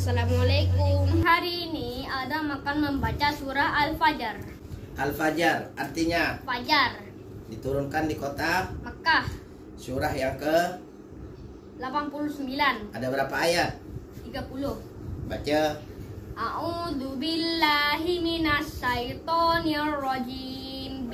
Assalamualaikum. Hari ini Adam akan membaca surah Al-Fajr. Al-Fajr artinya Fajar. diturunkan di kota Makkah. surah yang ke 89. ada berapa ayat? 30. Baca. A'udzu billahi minas syaitonir rajim.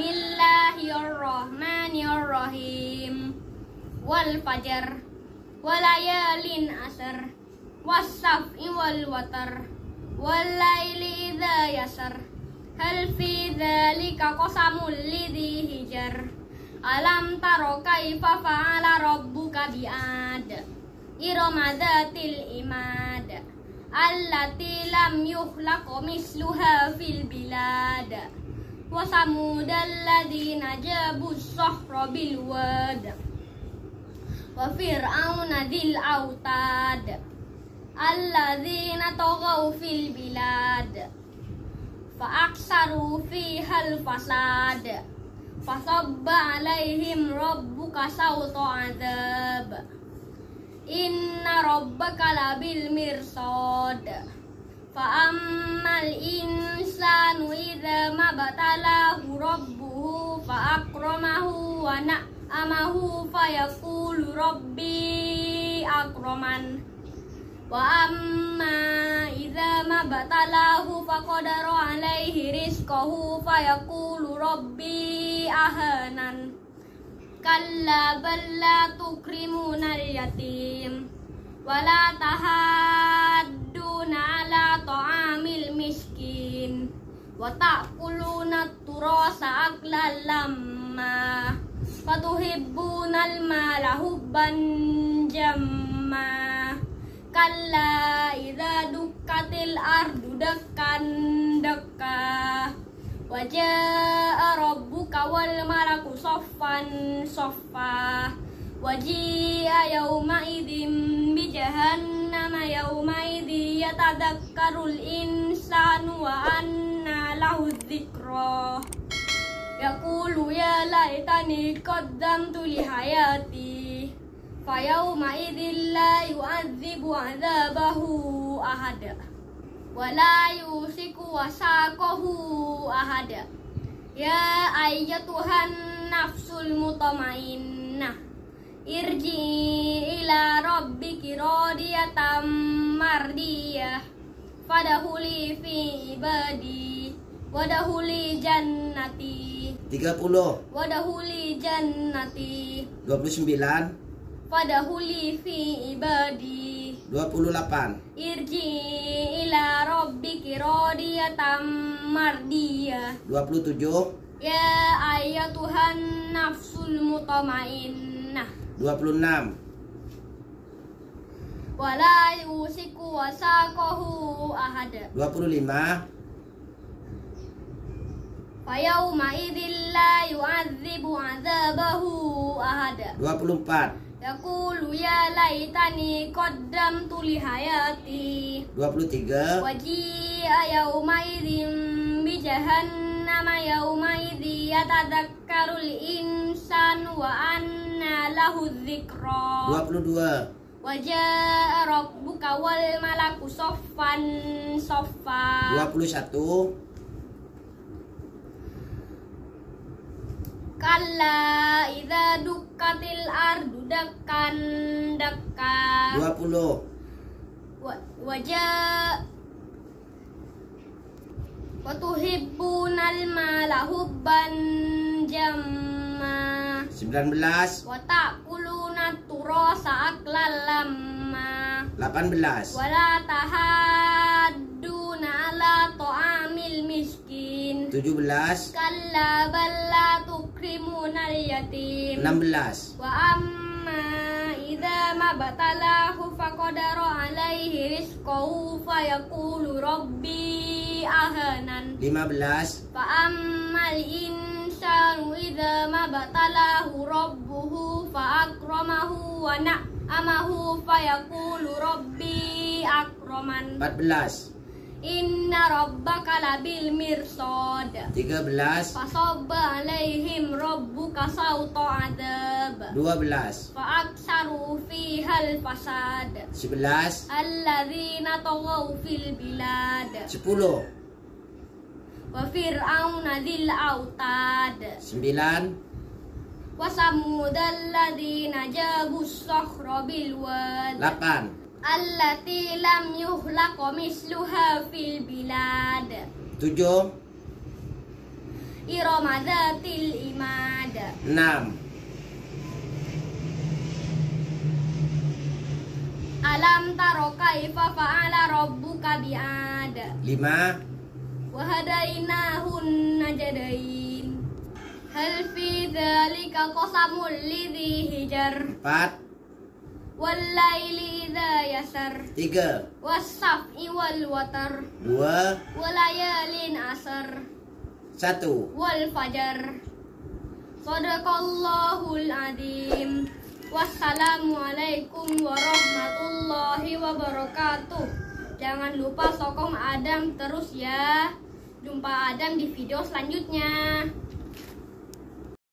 Bismillahirrahmanirrahim. Wal fajr walayalin asr was-saf'i wal watar wal laili idza yasar hal fi dzalika qasamul lidhi hijar alam taro kaifa fa'ala rabbuka bi'ad irama dzatil imad allati lam yukhlaq misluha fil bilad wa samudal ladzina jabus sahra bil wad wa fir'auna dzil autad alladzina taghaw fil bilad fa aksaru fihal fasad fasabba alaihim rabbuka sawta azab inna rabbaka labil mirsad fa ammal insanu idza mabtalahu rabbuhu fa akramahu wa na'amahu fa yaqulu rabbi akraman wa amma idza mabtalahu faqadara alaihi rizqahu fa yaqulu rabbi ahanan kalla bal la tukrimuna al-yatim wa la tahadduna ala ta'amil miskin wa ta'kuluna at-turasa aklan lamma fatuhibbuna al-mala hubban jamma kalla idza dukkatil ardu dakkan dakka wa jaa rabbuka wal malaku saffan saffa wa jaa yawma idzin bi jahannama yawma idzi yatadakkarul insanu wa anna lahu dzikra yaqulu ya laitani qaddamtu li hayati fa yawma idzin la yu'adzibu 'adzabahu ahad wa la yusiku wasaqahu ahad ya ayyatuhan nafsul mutmainnah irji ila rabbiki radiyatan mardiyah fadkhuli fi ibadi wadkhuli jannati 30 wadkhuli jannati 29 fadkhuli fi ibadi 28 irji ila rabbiki radiyatan mardiyah 27 ya ayyatuhan nafsul mutmainnah 26 wala yusiku wasaqahu ahad 25 fayawma idzil la yu'adzibu 'adzabahu ahad 24 yaqulu ya laitani qaddamtu li hayati 23 waji'a yawma idzin bi jahannama yawma idzi yatadakkarul insanu wa anna lahu dzikra 22 wajaa rabbuka wal malaku saffan saffa 21 kalla idza dukkatil ardu dakkan dakka 20 wajaa wa tuhibbunal mala hubban jamma 19 wa ta'kuluna turasa aklan lamma 18 wala tahadduna ala ta'amil miskin 17 kalla bal la tukrimuna al-yatim 16 wa amma idza mabtalahu faqadara alaihi rizqahu fayaqulu rabbi ahanan 15 fa ammal insanu idza mabtalahu rabbuhu fa akramahu wa na'amahu fayaqulu rabbi akraman 14 Inna rabbaka labil mirsad. 13. Fasobba alaihim rabbuka sawta adab. 12. Fa'aksaru fihal fasad. 11. Alladzina taghaw fil bilad. 10. Wa fir'auna dzil autad. 9. Wa samudal ladzina jabus sakhra bil wad. 8. Allati lam yuhlaq misluha fil bilad. 7. Irama dzatil imad. 6. Alam taro kaifa fa'ala rabbuka bi'ad. 5. Wa hadainahun najdain. Hal fi dzalika qasamul lidzi hijar. 4. Wallaili idza yasar. 3. Was-saf'i wal watar. 2. Walayalin asar. 1. Wal fajar. Shadaqallahul adzim. Wassalamualaikum warahmatullahi wabarakatuh. Jangan lupa sokong Adam terus ya. Jumpa Adam di video selanjutnya.